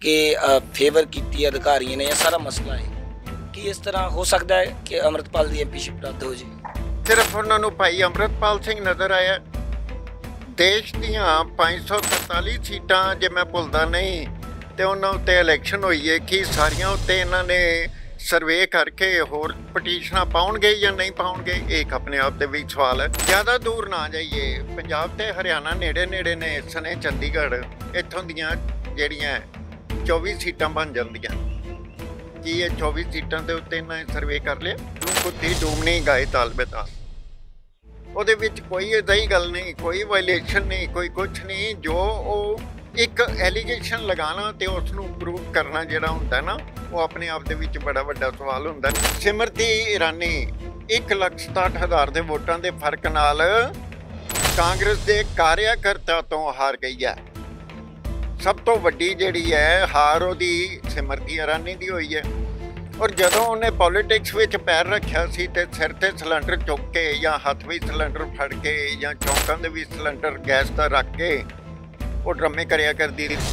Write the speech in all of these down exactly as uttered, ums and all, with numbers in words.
कि फेवर की अधिकारियों ने, यह सारा मसला है कि इस तरह हो सकता है कि अमृतपाल की एमपीशिप रद्द हो जाए। सिर्फ उन्होंने भाई अमृतपाल सिंह नज़र आया। देश दियां पाँच सौ तरताली सीटां जे मैं भुलदा नहीं तो उन्होंने उत्ते इलैक्शन हुई है कि सारियां उत्ते इन्होंने सर्वे करके होर पटीशनां पाउणगे या नहीं पाउणगे, एक अपने आप दे विच सवाल है। ज़्यादा दूर ना जाइए, पंजाब ते हरियाणा नेड़े नेड़े ने, सने चंडीगढ़, इत्थों दियां जिहड़ियां चौबीस सीटां बन जांदियां। कि ये चौबीस सीटां दे उत्ते इन्होंने सर्वे कर लिया, कुत्ती डूमनी गाए तालबे ताल, ਉਹਦੇ ਵਿੱਚ ਕੋਈ ਅਜਿਹੀ ਗੱਲ ਨਹੀਂ, ਕੋਈ ਵਾਇਲੇਸ਼ਨ ਨਹੀਂ, ਕੋਈ ਕੁਛ ਨਹੀਂ। ਜੋ ਉਹ ਇੱਕ ਐਲੀਗੇਸ਼ਨ ਲਗਾਉਣਾ ਤੇ ਉਸ ਨੂੰ ਪ੍ਰੂਵ ਕਰਨਾ ਜਿਹੜਾ ਹੁੰਦਾ ਨਾ, ਉਹ ਆਪਣੇ ਆਪ ਦੇ ਵਿੱਚ ਬੜਾ ਵੱਡਾ ਸਵਾਲ ਹੁੰਦਾ। ਸਿਮਰਤੀ ਇਰਾਨੀ ਇੱਕ ਲੱਖ ਸਤਾਹਠ ਹਜ਼ਾਰ ਦੇ ਵੋਟਾਂ ਦੇ ਫਰਕ ਨਾਲ ਕਾਂਗਰਸ ਦੇ ਕਾਰਿਆਕਰਤਾ ਤੋਂ ਹਾਰ ਗਈ ਹੈ। ਸਭ ਤੋਂ ਵੱਡੀ ਜਿਹੜੀ ਹੈ ਹਾਰ ਉਹਦੀ ਸਿਮਰਤੀ ਇਰਾਨੀ ਦੀ ਹੋਈ ਹੈ। और जदों उन्हें पॉलिटिक्स में पैर रखा सी ते सिर ते सिलेंडर चुक के या हथ भी सिलेंडर फड़ के या चौंकों के भी सिलेंडर गैस का रख के वो ड्रामे करया करती रही।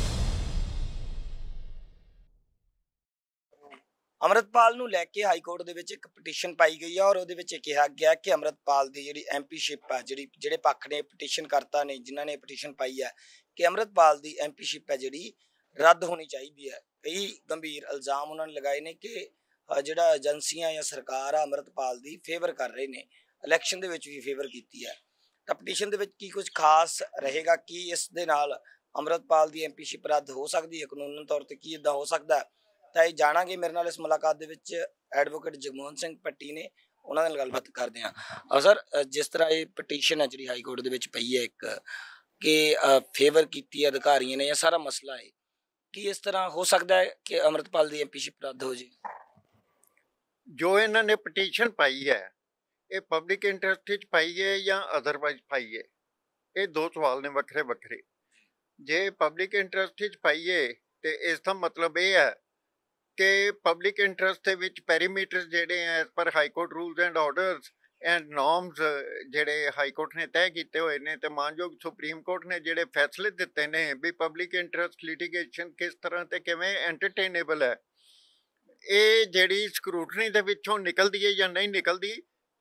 अमृतपाल नूं लैके हाई कोर्ट दे विच एक पटीशन पाई गई है और उहदे विच कहा गया कि अमृतपाल दी जिहड़ी एमपीशिप है, जिहड़ी जिहड़े पक्ष ने पटीशन करता ने, जिन्हां ने पटीशन पाई है कि अमृतपाल दी एमपीशिप है जिहड़ी रद्द होनी चाहिए है। कई गंभीर इल्जाम उन्होंने लगाए ने कि जिहड़ा एजेंसियां या सरकार आ अमृतपाल दी फेवर कर रहे ने, इलैक्शन दे विच भी फेवर कीती है। तां पटीशन दे विच की कुछ खास रहेगा कि इस दे नाल अमृतपाल दी एमपीशिप रद्द हो सकती है कानूनन तौर ते, की इदां हो सकदा है? तां इह जाणांगे मेरे नाल इस मुलाकात दे विच एडवोकेट जगमोहन सिंह भट्टी ने, उन्हां नाल गलबात करदे हां। सर, जिस तरह ये पटीशन है जिहड़ी हाई कोर्ट दे विच पई है एक कि फेवर कीती अधिकारियों ने, यह सारा मसला है कि इस तरह हो सकता है कि अमृतपाल की एमपीशिप रद्द हो जाए? जो इन्होंने पटीशन पाई है ये पब्लिक इंटरस्ट पाई है या अदरवाइज पाई है, ये दो सवाल ने वखरे वखरे। जे पब्लिक इंटरस्ट पाई है तो इसका मतलब ये है कि पब्लिक इंटरस्ट के विच पैरीमीटर जेडे हैं एज पर high court rules and orders and norms जेडे हाई कोर्ट ने तय किए हुए हैं तो मानयोग सुप्रीम कोर्ट ने जेडे फैसले दिते ने भी पब्लिक इंटरस्ट लिटिगेशन किस तरह ते किवें एंटरटेनेबल है, ये जेडी स्क्रूटनी दे विचों निकलदी है या नहीं निकलदी,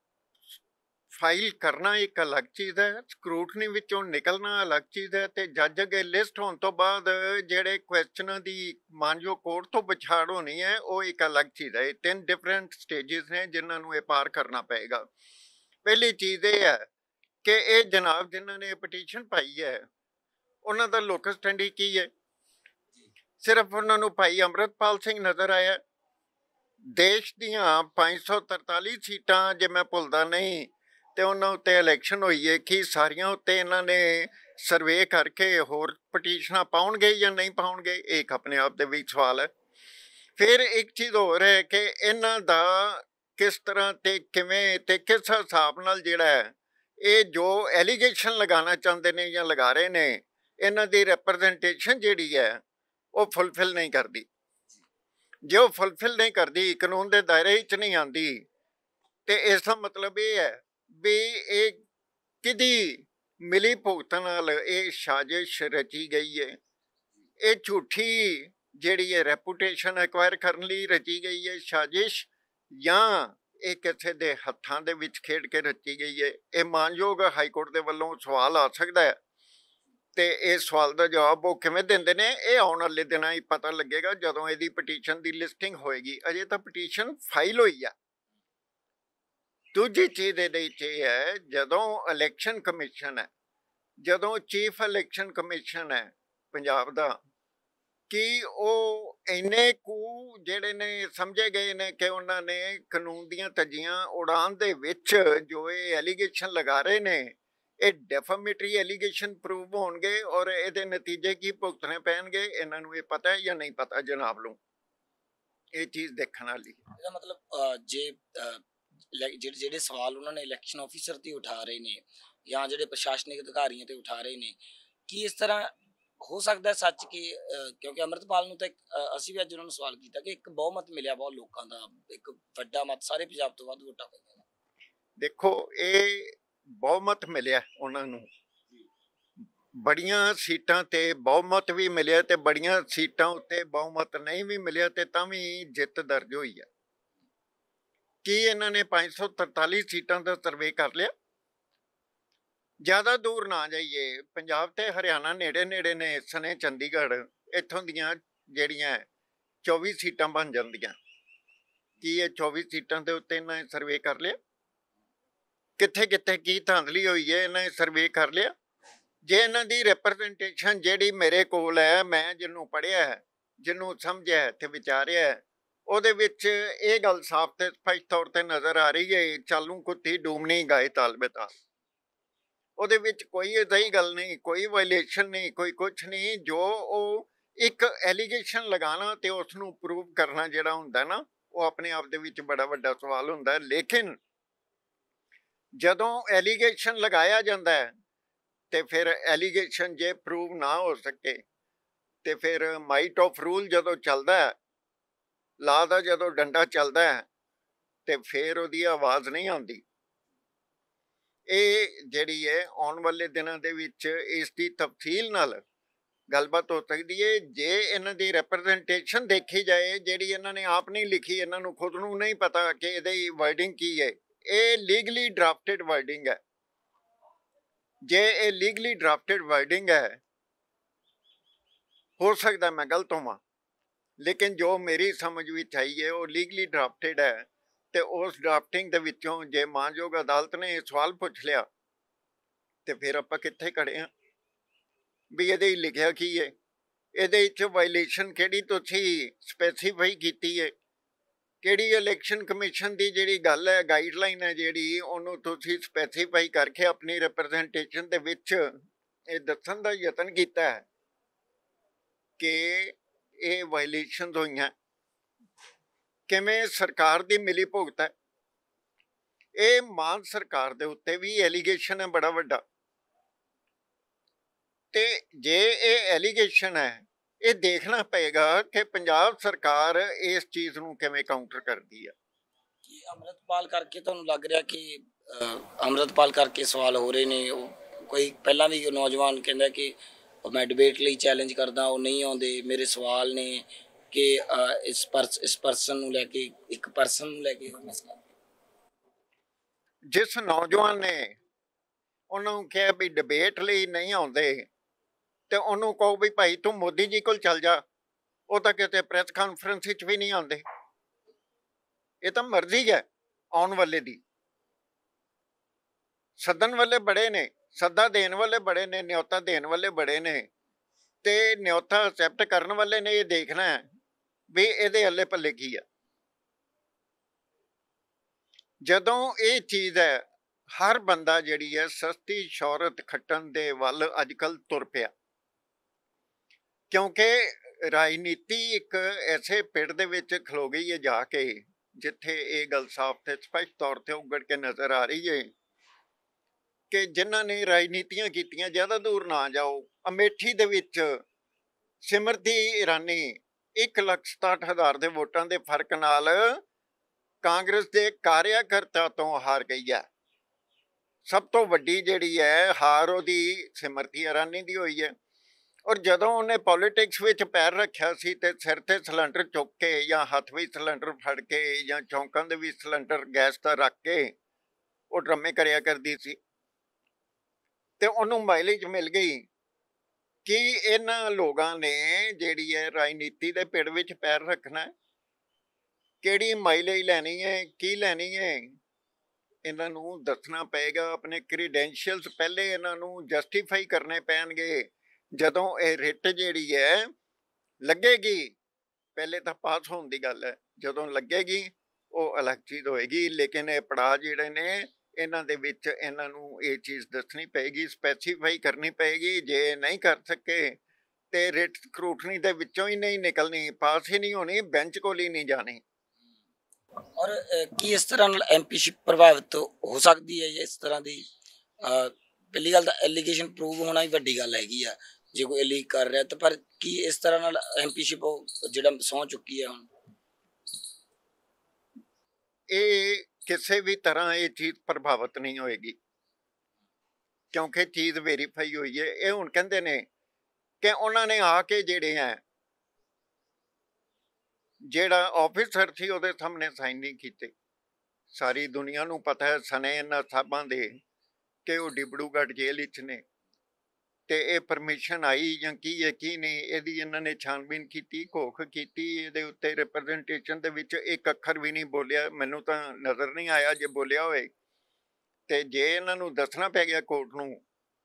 फाइल करना एक अलग चीज़ है, स्क्रूटनी विचों निकलना अलग चीज़ है। तो जज अगे लिस्ट होने तो बाद जेडे क्वेश्चन की मानयोग कोर्ट तो पछाड़ होनी है वो एक अलग चीज़ है। तीन डिफरेंट स्टेजिस ने जिन्होंने ये पार करना पएगा। पहली चीज़ ये है कि ये जनाब जिन्होंने पटीशन पाई है उन्हों का लोकस स्टैंडी की है। सिर्फ उन्होंने भाई अमृतपाल सिंह नज़र आया। देश दियां पाँच सौ तरताली सीटां जे मैं भुलदा नहीं तो उन्होंने उत्ते इलैक्शन हुई है कि सारियां उत्ते इन्होंने सर्वे करके होर पटीशनां पाउणगे या नहीं पाउणगे, एक अपने आप दे विच सवाल है। फिर एक चीज़ होर है कि इन्हां दा किस तरह ते किवें ते किस हिसाब नाल जिहड़ा है ये जो एलीगेशन लगाना चाहते ने या लगा रहे ने, इन्हां दी रिप्रजेंटेशन जिहड़ी है वो फुलफिल नहीं करती। जो फुलफिल नहीं करती, कानून के दायरे च नहीं आती, तो इसका मतलब ये है भी एक किदी मिली भुगत नाल ये साजिश रची गई है। ये झूठी जिहड़ी है रेपूटेशन एक्वायर करने लई रची गई है साजिश, या ये किसी के हत्थां दे विच खेड के रची गई है। ये मानयोग हाई कोर्ट के वल्लों सवाल आ सकता है तो इस सवाल का जवाब वो किवें दिंदे ने ये आने वाले दिनों ही पता लगेगा जदों इहदी पटीशन की लिस्टिंग होएगी। अजे तो पटीशन फाइल हुई है। दूजी चीज़ ये है जदों इलैक्शन कमीशन है, जदों चीफ इलैक्शन कमीशन है पंजाब दा कि वो इन्ने कू जिहड़े ने समझे गए ने कि उन्होंने कानून दीयां तजियां उड़ान दे विच जो ये एलीगेशन लगा रहे ने ये डेफामेटरी एलीगेशन प्रूव होणगे और ये नतीजे की भुगतने पैणगे, इन्हां नूं ये पता है या नहीं पता जनाब नूं, ये चीज़ देखने वाली। मतलब जे ਜਿਹੜੇ ਜਿਹੜੇ सवाल उन्होंने इलैक्शन ऑफिसर ते उठा रहे ने या ਜਿਹੜੇ प्रशासनिक अधिकारियों ते उठा रहे ने, कि इस तरह हो सकता है सच कि क्योंकि अमृतपाल नूं तां असीं भी अज उन्होंने सवाल किया कि एक बहुमत मिलिया बहुत लोगों का, एक वड्डा मत सारे पंजाब तो वध वोटां पईआं। देखो ये बहुमत मिलिया उन्होंने ਬੜੀਆਂ ਸੀਟਾਂ ਤੇ ਬਹੁਮਤ ਵੀ ਮਿਲਿਆ ਤੇ ਬੜੀਆਂ ਸੀਟਾਂ ਉੱਤੇ ਬਹੁਮਤ ਨਹੀਂ ਵੀ ਮਿਲਿਆ ਤੇ ਤਾਂ ਵੀ ਜਿੱਤ ਦਰਜ ਹੋਈ ਹੈ। ਕੀ ਇਹਨਾਂ ਨੇ ਪੰਜ ਸੌ ਤਰਤਾਲੀ ਸੀਟਾਂ ਦਾ ਸਰਵੇ ਕਰ ਲਿਆ? ਜ਼ਿਆਦਾ ਦੂਰ ਨਾ ਜਾਈਏ, ਪੰਜਾਬ ਤੇ ਹਰਿਆਣਾ ਨੇੜੇ ਨੇੜੇ ਨੇ, ਸਨੇ ਚੰਡੀਗੜ੍ਹ, ਇੱਥੋਂ ਦੀਆਂ ਜਿਹੜੀਆਂ ਚੌਵੀ ਸੀਟਾਂ ਬਣ ਜਾਂਦੀਆਂ। ਕੀ ਇਹ ਚੌਵੀ ਸੀਟਾਂ ਦੇ ਉੱਤੇ ਇਹਨਾਂ ਨੇ ਸਰਵੇ ਕਰ ਲਿਆ? ਕਿੱਥੇ ਕਿੱਥੇ ਕੀ ਧਾਂਦਲੀ ਹੋਈ ਹੈ ਇਹਨਾਂ ਨੇ ਸਰਵੇ ਕਰ ਲਿਆ? ਜੇ ਇਹਨਾਂ ਦੀ ਰਿਪਰਜ਼ੈਂਟੇਸ਼ਨ ਜਿਹੜੀ ਮੇਰੇ ਕੋਲ ਹੈ, ਮੈਂ ਜਿਹਨੂੰ ਪੜ੍ਹਿਆ ਹੈ, ਜਿਹਨੂੰ ਸਮਝਿਆ ਤੇ ਵਿਚਾਰਿਆ, ਉਹਦੇ ਵਿੱਚ ਇਹ ਗੱਲ ਸਾਫ਼ ਤੇ ਸਪਸ਼ਟ ਤੌਰ ਤੇ ਨਜ਼ਰ ਆ ਰਹੀ ਹੈ, ਚਾਲੂ ਕੁੱਤੀ ਡੂਮਣੀ ਗਾਏ ਤਾਲਬੇ ਤਾਲ। ਉਹਦੇ ਵਿੱਚ ਕੋਈ ਅਜਿਹੀ ਗੱਲ ਨਹੀਂ, ਕੋਈ ਵਾਇਲੇਸ਼ਨ ਨਹੀਂ, ਕੋਈ ਕੁਛ ਨਹੀਂ। ਜੋ ਉਹ ਇੱਕ ਐਲੀਗੇਸ਼ਨ ਲਗਾਉਣਾ ਤੇ ਉਸ ਨੂੰ ਪ੍ਰੂਵ ਕਰਨਾ ਜਿਹੜਾ ਹੁੰਦਾ ਨਾ, ਉਹ ਆਪਣੇ ਆਪ ਦੇ ਵਿੱਚ ਬੜਾ ਵੱਡਾ ਸਵਾਲ ਹੁੰਦਾ ਹੈ। ਲੇਕਿਨ ਜਦੋਂ ਐਲੀਗੇਸ਼ਨ ਲਗਾਇਆ ਜਾਂਦਾ ਹੈ ਤੇ ਫਿਰ ਐਲੀਗੇਸ਼ਨ ਜੇ ਪ੍ਰੂਵ ਨਾ ਹੋ ਸਕੇ ਤੇ ਫਿਰ ਮਾਈਟ ਆਫ ਰੂਲ ਜਦੋਂ ਚੱਲਦਾ ਹੈ, ਲਾ ਦਾ ਜਦੋਂ ਡੰਡਾ ਚੱਲਦਾ ਹੈ, ਤੇ ਫਿਰ ਉਹਦੀ ਆਵਾਜ਼ ਨਹੀਂ ਆਉਂਦੀ। ਇਹ ਜਿਹੜੀ ਹੈ ਆਉਣ ਵਾਲੇ ਦਿਨਾਂ ਦੇ ਵਿੱਚ ਇਸ ਦੀ ਤਫਸੀਲ ਨਾਲ ਗੱਲਬਾਤ ਹੋ ਸਕਦੀ ਹੈ। ਜੇ ਇਹਨਾਂ ਦੀ ਰਿਪਰਜ਼ੈਂਟੇਸ਼ਨ ਦੇਖੀ ਜਾਏ, ਜਿਹੜੀ ਇਹਨਾਂ ਨੇ ਆਪ ਨਹੀਂ ਲਿਖੀ, ਇਹਨਾਂ ਨੂੰ ਖੁਦ ਨੂੰ ਨਹੀਂ ਪਤਾ ਕਿ ਇਹਦੀ ਵਰਡਿੰਗ ਕੀ ਹੈ। ਇਹ ਲੀਗਲੀ ਡਰਾਫਟਡ ਵਰਡਿੰਗ ਹੈ। ਜੇ ਇਹ ਲੀਗਲੀ ਡਰਾਫਟਡ ਵਰਡਿੰਗ ਹੈ, ਹੋ ਸਕਦਾ ਮੈਂ ਗਲਤ ਹੋਵਾਂ, ਲੇਕਿਨ ਜੋ ਮੇਰੀ ਸਮਝ ਵਿੱਚ ਆਈ ਹੈ ਉਹ ਲੀਗਲੀ ਡਰਾਫਟਡ ਹੈ। ਤੇ ਉਸ ਡਰਾਫਟਿੰਗ ਦੇ ਵਿੱਚੋਂ ਜੇ ਮਾਨਯੋਗ ਅਦਾਲਤ ਨੇ ਇਹ ਸਵਾਲ ਪੁੱਛ ਲਿਆ ਤੇ ਫਿਰ ਆਪਾਂ ਕਿੱਥੇ ਖੜੇ ਹਾਂ ਵੀ ਇਹਦੇ ਲਿਖਿਆ ਕੀ ਹੈ, ਇਹਦੇ ਵਿੱਚ ਵਾਇਲੇਸ਼ਨ ਕਿਹੜੀ ਤੁਸੀਂ ਸਪੈਸੀਫਾਈ ਕੀਤੀ ਹੈ, ਕਿਹੜੀ ਇਲੈਕਸ਼ਨ ਕਮਿਸ਼ਨ ਦੀ ਜਿਹੜੀ ਗੱਲ ਹੈ, ਗਾਈਡਲਾਈਨ ਹੈ ਜਿਹੜੀ, ਉਹਨੂੰ ਤੁਸੀਂ ਸਪੈਸੀਫਾਈ ਕਰਕੇ ਆਪਣੀ ਰਿਪਰਜ਼ੈਂਟੇਸ਼ਨ ਦੇ ਵਿੱਚ ਇਹ ਦੱਸਣ ਦਾ ਯਤਨ ਕੀਤਾ ਹੈ ਕਿ ਇਹ ਵਾਇਲੇਸ਼ਨ ਹੋਈਆਂ। ਕਿਵੇਂ ਸਰਕਾਰ ਦੀ ਮਿਲੀ ਭੁਗਤ ਹੈ। ਇਹ ਮਾਨ ਸਰਕਾਰ ਦੇ ਉੱਤੇ ਵੀ ਐਲੀਗੇਸ਼ਨ ਹੈ ਬੜਾ ਵੱਡਾ। ਤੇ ਜੇ ਇਹ ਐਲੀਗੇਸ਼ਨ ਹੈ, ਇਹ ਦੇਖਣਾ ਪਏਗਾ ਕਿ ਪੰਜਾਬ ਸਰਕਾਰ ਇਸ ਚੀਜ਼ ਨੂੰ ਕਿਵੇਂ ਕਾਊਂਟਰ ਕਰਦੀ ਹੈ। ਕੀ ਅੰਮ੍ਰਿਤਪਾਲ ਕਰਕੇ ਤੁਹਾਨੂੰ ਲੱਗ ਰਿਹਾ ਕਿ ਅੰਮ੍ਰਿਤਪਾਲ ਕਰਕੇ ਸਵਾਲ ਹੋ ਰਹੇ ਨੇ? ਉਹ ਕੋਈ ਪਹਿਲਾਂ ਵੀ ਨੌਜਵਾਨ ਕਹਿੰਦਾ ਕਿ ਮੈਂ ਡਿਬੇਟ ਲਈ ਚੈਲੰਜ ਕਰਦਾ, ਉਹ ਨਹੀਂ ਆਉਂਦੇ। ਮੇਰੇ ਸਵਾਲ ਨੇ ਕਿ ਇਸ ਪਰਸ ਇਸ ਪਰਸਨ ਨੂੰ ਲੈ ਕੇ, ਇੱਕ ਪਰਸਨ ਨੂੰ ਲੈ ਕੇ ਮਸਲਾ। ਜਿਸ ਨੌਜਵਾਨ ਨੇ ਉਹਨਾਂ ਨੂੰ ਕਿਹਾ ਵੀ ਡਿਬੇਟ ਲਈ ਨਹੀਂ ਆਉਂਦੇ ਤੇ ਉਹਨੂੰ ਕਹੋ ਵੀ ਭਾਈ ਤੂੰ ਮੋਦੀ ਜੀ ਕੋਲ ਚੱਲ ਜਾ, ਉਹ ਤਾਂ ਕਿਤੇ ਪ੍ਰੈਸ ਕਾਨਫਰੰਸ ਵਿੱਚ ਵੀ ਨਹੀਂ ਆਉਂਦੇ। ਇਹ ਤਾਂ ਮਰਜ਼ੀ ਹੈ ਆਉਣ ਵਾਲੇ ਦੀ। ਸੱਦਣ ਵਾਲੇ ਬੜੇ ਨੇ, ਸੱਦਾ ਦੇਣ ਵਾਲੇ ਬੜੇ ਨੇ, ਨਿਯੋਤਾ ਦੇਣ ਵਾਲੇ ਬੜੇ ਨੇ, ਤੇ ਨਿਯੋਤਾ ਅਸੈਪਟ ਕਰਨ ਵਾਲੇ ਨੇ ਇਹ ਦੇਖਣਾ ਹੈ ਵੀ ਇਹਦੇ ਹੱਲੇ ਪੱਲੇ ਕੀ ਆ। ਜਦੋਂ ਇਹ ਚੀਜ਼ ਹੈ, ਹਰ ਬੰਦਾ ਜਿਹੜੀ ਹੈ ਸਸਤੀ ਸ਼ੌਹਰਤ ਖੱਟਣ ਦੇ ਵੱਲ ਅੱਜ ਕੱਲ੍ਹ ਤੁਰ ਪਿਆ, ਕਿਉਂਕਿ ਰਾਜਨੀਤੀ ਇੱਕ ਐਸੇ ਪਿੜ ਦੇ ਵਿੱਚ ਖਲੋ ਗਈ ਹੈ ਜਾ ਕੇ, ਜਿੱਥੇ ਇਹ ਗੱਲ ਸਾਫ਼ ਤੇ ਸਪਸ਼ਟ ਤੌਰ ਤੇ ਉਗੜ ਕੇ ਨਜ਼ਰ ਆ ਰਹੀ ਹੈ ਕਿ ਜਿਨ੍ਹਾਂ ਨੇ ਰਾਜਨੀਤੀਆਂ ਕੀਤੀਆਂ, ਜ਼ਿਆਦਾ ਦੂਰ ਨਾ ਜਾਓ, ਅਮੇਠੀ ਦੇ ਵਿੱਚ ਸਿਮਰਤੀ ਇਰਾਨੀ ਇੱਕ ਲੱਖ ਸਤਾਹਠ ਹਜ਼ਾਰ ਦੇ ਵੋਟਾਂ ਦੇ ਫਰਕ ਨਾਲ ਕਾਂਗਰਸ ਦੇ ਕਾਰਿਆਕਰਤਾ ਤੋਂ ਹਾਰ ਗਈ ਹੈ। ਸਭ ਤੋਂ ਵੱਡੀ ਜਿਹੜੀ ਹੈ ਹਾਰ ਉਹਦੀ ਸਿਮਰਤੀ ਇਰਾਨੀ ਦੀ ਹੋਈ ਹੈ। ਔਰ ਜਦੋਂ ਉਹਨੇ ਪੋਲੀਟਿਕਸ ਵਿੱਚ ਪੈਰ ਰੱਖਿਆ ਸੀ ਤੇ ਸਿਰ ਤੇ ਸਿਲੰਡਰ ਚੁੱਕ ਕੇ ਜਾਂ ਹੱਥ ਵਿੱਚ ਸਿਲੰਡਰ ਫੜ ਕੇ ਜਾਂ ਚੌਂਕਾਂ ਦੇ ਵਿੱਚ ਸਿਲੰਡਰ ਗੈਸ ਦਾ ਰੱਖ ਕੇ ਉਹ ਡਰਾਮੇ ਕਰਿਆ ਕਰਦੀ ਸੀ ਤੇ ਉਹਨੂੰ ਮਾਈਲੇਜ ਮਿਲ ਗਈ। ਕਿ ਇਹਨਾਂ ਲੋਕਾਂ ਨੇ ਜਿਹੜੀ ਹੈ ਰਾਜਨੀਤੀ ਦੇ ਪਿੜ ਵਿੱਚ ਪੈਰ ਰੱਖਣਾ, ਕਿਹੜੀ ਮਾਈਲੇਜ ਲੈਣੀ ਹੈ, ਕੀ ਲੈਣੀ ਹੈ, ਇਹਨਾਂ ਨੂੰ ਦੱਸਣਾ ਪਏਗਾ। ਆਪਣੇ ਕ੍ਰੀਡੈਂਸ਼ੀਅਲਸ ਪਹਿਲੇ ਇਹਨਾਂ ਨੂੰ ਜਸਟੀਫਾਈ ਕਰਨੇ ਪੈਣਗੇ। ਜਦੋਂ ਇਹ ਰਿਟ ਜਿਹੜੀ ਹੈ ਲੱਗੇਗੀ, ਪਹਿਲੇ ਤਾਂ ਪਾਸ ਹੋਣ ਦੀ ਗੱਲ ਹੈ, ਜਦੋਂ ਲੱਗੇਗੀ ਉਹ ਅਲੱਗ ਚੀਜ਼ ਹੋਏਗੀ। ਲੇਕਿਨ ਇਹ ਪੜਾਅ ਜਿਹੜੇ ਨੇ ਇਹਨਾਂ ਦੇ ਵਿੱਚ ਇਹਨਾਂ ਨੂੰ ਇਹ ਚੀਜ਼ ਦੱਸਣੀ ਪਏਗੀ, ਸਪੈਸੀਫਾਈ ਕਰਨੀ ਪਏਗੀ। ਜੇ ਨਹੀਂ ਕਰ ਸਕੇ ਤੇ ਰਿਟ ਸਕਰੂਟਨੀ ਦੇ ਵਿੱਚੋਂ ਹੀ ਨਹੀਂ ਨਿਕਲਣੀ, ਪਾਸ ਹੀ ਨਹੀਂ ਹੋਣੀ, ਬੈਂਚ ਕੋਲ ਹੀ ਨਹੀਂ ਜਾਣੀ। ਔਰ ਕੀ ਇਸ ਤਰ੍ਹਾਂ ਨਾਲ ਐਮਪੀਸ਼ਿਪ ਪ੍ਰਭਾਵਿਤ ਹੋ ਸਕਦੀ ਹੈ? ਇਸ ਤਰ੍ਹਾਂ ਦੀ ਪਹਿਲੀ ਗੱਲ ਤਾਂ ਐਲੀਗੇਸ਼ਨ ਪ੍ਰੂਵ ਹੋਣਾ ਹੀ ਵੱਡੀ ਗੱਲ ਹੈਗੀ ਆ, ਜੇ ਕੋਈ ਲੀਕ ਕਰ ਰਿਹਾ ਤਾਂ। ਪਰ ਕੀ ਇਸ ਤਰ੍ਹਾਂ ਨਾਲ ਐਮਪੀਸ਼ਿਪ ਜਿਹੜਾ ਸਹੁੰ ਚੁੱਕੀ ਹੈ ਹੁਣ, ਇਹ ਕਿਸੇ ਵੀ ਤਰ੍ਹਾਂ ਇਹ ਚੀਜ਼ ਪ੍ਰਭਾਵਿਤ ਨਹੀਂ ਹੋਏਗੀ। ਕਿਉਂਕਿ ਚੀਜ਼ ਵੈਰੀਫਾਈ ਹੋਈ ਹੈ। ਇਹ ਹੁਣ ਕਹਿੰਦੇ ਨੇ ਕਿ ਉਹਨਾਂ ਨੇ ਆ ਕੇ ਜਿਹੜੇ ਹੈ ਜਿਹੜਾ ਆਫਿਸਰ ਸੀ ਉਹਦੇ ਸਾਹਮਣੇ ਸਾਈਨ ਨਹੀਂ ਕੀਤੇ। ਸਾਰੀ ਦੁਨੀਆ ਨੂੰ ਪਤਾ ਹੈ ਸਨੇ ਇਹਨਾਂ ਸਾਹਿਬਾਂ ਦੇ ਕਿ ਉਹ ਡਿਬੜੂਗੜ੍ਹ ਜੇਲ੍ਹ ਵਿੱਚ ਨੇ, ਤੇ ਇਹ ਪਰਮਿਸ਼ਨ ਆਈ ਜਾਂ ਕੀ ਹੈ ਕੀ ਨਹੀਂ, ਇਹਦੀ ਇਹਨਾਂ ਨੇ ਛਾਣਬੀਨ ਕੀਤੀ, ਘੋਖ ਕੀਤੀ। ਇਹਦੇ ਉੱਤੇ ਰਿਪਰੈਜ਼ੈਂਟੇਸ਼ਨ ਦੇ ਵਿੱਚ ਇੱਕ ਅੱਖਰ ਵੀ ਨਹੀਂ ਬੋਲਿਆ, ਮੈਨੂੰ ਤਾਂ ਨਜ਼ਰ ਨਹੀਂ ਆਇਆ ਜੇ ਬੋਲਿਆ ਹੋਏ। ਤੇ ਜੇ ਇਹਨਾਂ ਨੂੰ ਦੱਸਣਾ ਪੈ ਗਿਆ ਕੋਰਟ ਨੂੰ,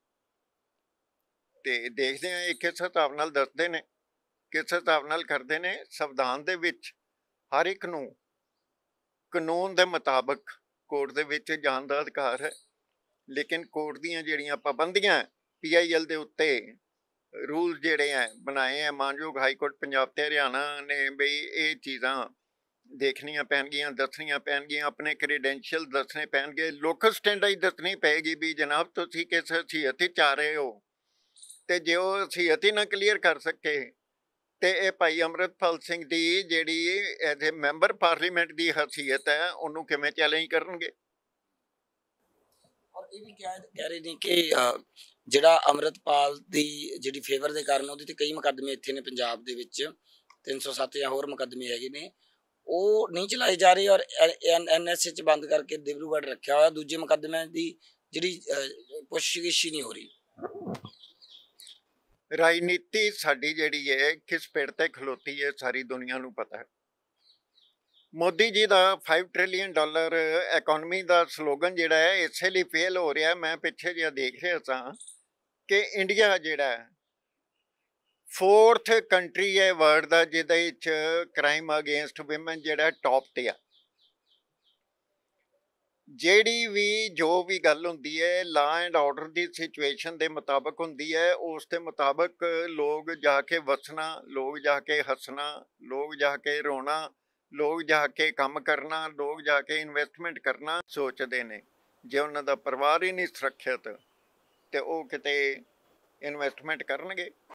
ਤੇ ਦੇਖਦੇ ਆ ਇਹ ਕਿਸ ਹਿਸਾਬ ਨਾਲ ਦੱਸਦੇ ਨੇ, ਕਿਸ ਹਿਸਾਬ ਨਾਲ ਕਰਦੇ ਨੇ। ਸੰਵਿਧਾਨ ਦੇ ਵਿੱਚ ਹਰ ਇੱਕ ਨੂੰ ਕਾਨੂੰਨ ਦੇ ਮੁਤਾਬਕ ਕੋਰਟ ਦੇ ਵਿੱਚ ਜਾਣ ਦਾ ਅਧਿਕਾਰ ਹੈ, ਲੇਕਿਨ ਕੋਰਟ ਦੀਆਂ ਜਿਹੜੀਆਂ ਪਾਬੰਦੀਆਂ ਪੀ ਆਈ ਐਲ ਦੇ ਉੱਤੇ ਰੂਲ ਜਿਹੜੇ ਹੈ ਬਣਾਏ ਹੈ ਮਾਨਯੋਗ ਹਾਈ ਕੋਰਟ ਪੰਜਾਬ ਤੇ ਹਰਿਆਣਾ ਨੇ, ਬਈ ਇਹ ਚੀਜ਼ਾਂ ਦੇਖਣੀਆਂ ਪੈਣਗੀਆਂ, ਦੱਸਣੀਆਂ ਪੈਣਗੀਆਂ, ਆਪਣੇ ਕ੍ਰੈਡੈਂਸ਼ੀਅਲ ਦੱਸਣੇ ਪੈਣਗੇ, ਲੋਕਲ ਸਟੈਂਡਰਡ ਦੱਸਣੀ ਪਏਗੀ ਵੀ ਜਨਾਬ ਤੁਸੀਂ ਕਿਸ ਹਸੀਅਤ 'ਚ ਆ ਰਹੇ ਹੋ। ਤੇ ਜੇ ਉਹ ਹਸੀਅਤ ਹੀ ਨਾ ਕਲੀਅਰ ਕਰ ਸਕੇ ਤੇ ਇਹ ਭਾਈ ਅੰਮ੍ਰਿਤਪਾਲ ਸਿੰਘ ਦੀ ਜਿਹੜੀ ਐਜ਼ ਏ ਮੈਂਬਰ ਪਾਰਲੀਮੈਂਟ ਦੀ ਹਸੀਅਤ ਹੈ ਉਹਨੂੰ ਕਿਵੇਂ ਚੈਲੰਜ ਕਰਨਗੇ। ਔਰ ਇਹ ਵੀ ਕਹਿ ਕਹਿ ਰਹੇ ਨੇ ਕਿ ਅਹ, ਜਿਹੜਾ ਅੰਮ੍ਰਿਤਪਾਲ ਦੀ ਜਿਹੜੀ ਫੇਵਰ ਦੇ ਕਾਰਨ ਉਹਦੇ ਤੇ ਕਈ ਮੁਕੱਦਮੇ ਇੱਥੇ ਨੇ ਪੰਜਾਬ ਦੇ ਵਿੱਚ, ਤਿੰਨ ਸੌ ਸੱਤ ਜਾਂ ਹੋਰ ਮੁਕੱਦਮੇ ਹੈਗੇ ਨੇ, ਉਹ ਨਹੀਂ ਚਲਾਏ ਜਾ ਰਹੇ ਔਰ ਐਨ ਐਸ ਏ 'ਚ ਬੰਦ ਕਰਕੇ ਡਿਬਰੂਗੜ੍ਹ ਰੱਖਿਆ ਹੋਇਆ। ਦੂਜੇ ਮੁਕੱਦਮਿਆਂ ਦੀ ਜਿਹੜੀ ਪੁੱਛਗਿੱਛ ਹੀ ਨਹੀਂ ਹੋ ਰਹੀ। ਰਾਜਨੀਤੀ ਸਾਡੀ ਜਿਹੜੀ ਹੈ ਕਿਸ ਪਿੜ ਤੇ ਖਲੋਤੀ ਹੈ ਸਾਰੀ ਦੁਨੀਆ ਨੂੰ ਪਤਾ ਹੈ। ਮੋਦੀ ਜੀ ਦਾ ਫਾਈਵ ਟ੍ਰਿਲੀਅਨ ਡਾਲਰ ਇਕਨੋਮੀ ਦਾ ਸਲੋਗਨ ਜਿਹੜਾ ਹੈ ਇਸੇ ਲਈ ਫੇਲ ਹੋ ਰਿਹਾ। ਮੈਂ ਪਿੱਛੇ ਜਿਹਾ ਦੇਖ ਰਿਹਾ ਸਾਂ ਕਿ ਇੰਡੀਆ ਜਿਹੜਾ ਫੋਰਥ ਕੰਟਰੀ ਹੈ ਵਰਲਡ ਦਾ ਜਿਹਦੇ ਵਿੱਚ ਕ੍ਰਾਈਮ ਅਗੇਂਸਟ ਵਿਮਨ ਜਿਹੜਾ ਟੌਪ ਤੇ ਆ। ਜਿਹੜੀ ਵੀ ਜੋ ਵੀ ਗੱਲ ਹੁੰਦੀ ਹੈ law and order the situation ਦੇ ਮੁਤਾਬਕ ਹੁੰਦੀ ਹੈ, ਉਸ ਦੇ ਮੁਤਾਬਕ ਲੋਕ ਜਾ ਕੇ ਵਸਣਾ, ਲੋਕ ਜਾ ਕੇ ਹੱਸਣਾ, ਲੋਕ ਜਾ ਕੇ ਰੋਣਾ, ਲੋਕ ਜਾ ਕੇ ਕੰਮ ਕਰਨਾ, ਲੋਕ ਜਾ ਕੇ ਇਨਵੈਸਟਮੈਂਟ ਕਰਨਾ ਸੋਚਦੇ ਨੇ। ਜੇ ਉਹਨਾਂ ਦਾ ਪਰਿਵਾਰ ਹੀ ਨਹੀਂ ਸੁਰੱਖਿਅਤ ਤੇ ਉਹ ਕਿਤੇ ਇਨਵੈਸਟਮੈਂਟ ਕਰਨਗੇ।